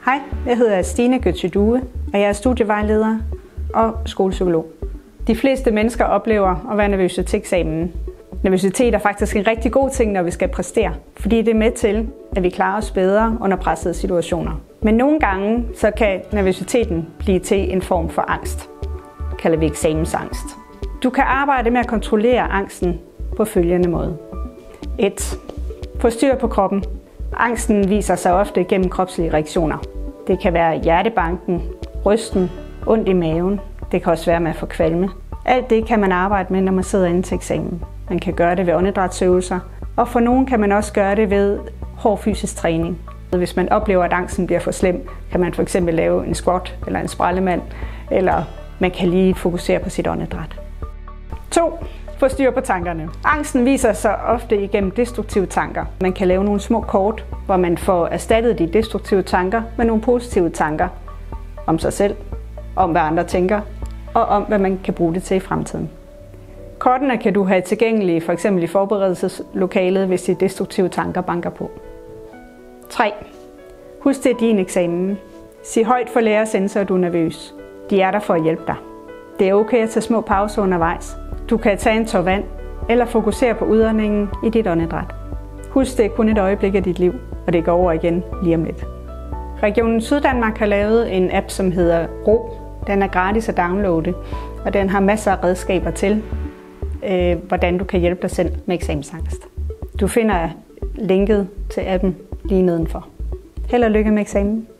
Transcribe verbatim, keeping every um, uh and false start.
Hej, jeg hedder Stine Götze Due, og jeg er studievejleder og skolepsykolog. De fleste mennesker oplever at være nervøse til eksamen. Nervøsitet er faktisk en rigtig god ting, når vi skal præstere, fordi det er med til, at vi klarer os bedre under pressede situationer. Men nogle gange så kan nervøsiteten blive til en form for angst. Det kalder vi eksamensangst. Du kan arbejde med at kontrollere angsten på følgende måde. et. Få styr på kroppen. Angsten viser sig ofte gennem kropslige reaktioner. Det kan være hjertebanken, rysten, ondt i maven. Det kan også være med at få kvalme. Alt det kan man arbejde med, når man sidder inde til eksamen. Man kan gøre det ved åndedrætsøvelser, og for nogen kan man også gøre det ved hård fysisk træning. Hvis man oplever, at angsten bliver for slem, kan man for eksempel lave en squat eller en sprællemand, eller man kan lige fokusere på sit åndedræt. to. Få styr på tankerne. Angsten viser sig ofte igennem destruktive tanker. Man kan lave nogle små kort, hvor man får erstattet de destruktive tanker med nogle positive tanker om sig selv, om hvad andre tænker, og om hvad man kan bruge det til i fremtiden. Kortene kan du have tilgængelige for eksempel i forberedelseslokalet, hvis de destruktive tanker banker på. tre. Husk det er din eksamen. Sig højt for lærere og sensor, at du er nervøs. De er der for at hjælpe dig. Det er okay at tage små pauser undervejs. Du kan tage en tår vand eller fokusere på udåndingen i dit åndedræt. Husk, det er kun et øjeblik af dit liv, og det går over igen lige om lidt. Regionen Syddanmark har lavet en app, som hedder Ro. Den er gratis at downloade, og den har masser af redskaber til, øh, hvordan du kan hjælpe dig selv med eksamensangst. Du finder linket til appen lige nedenfor. Held og lykke med eksamen.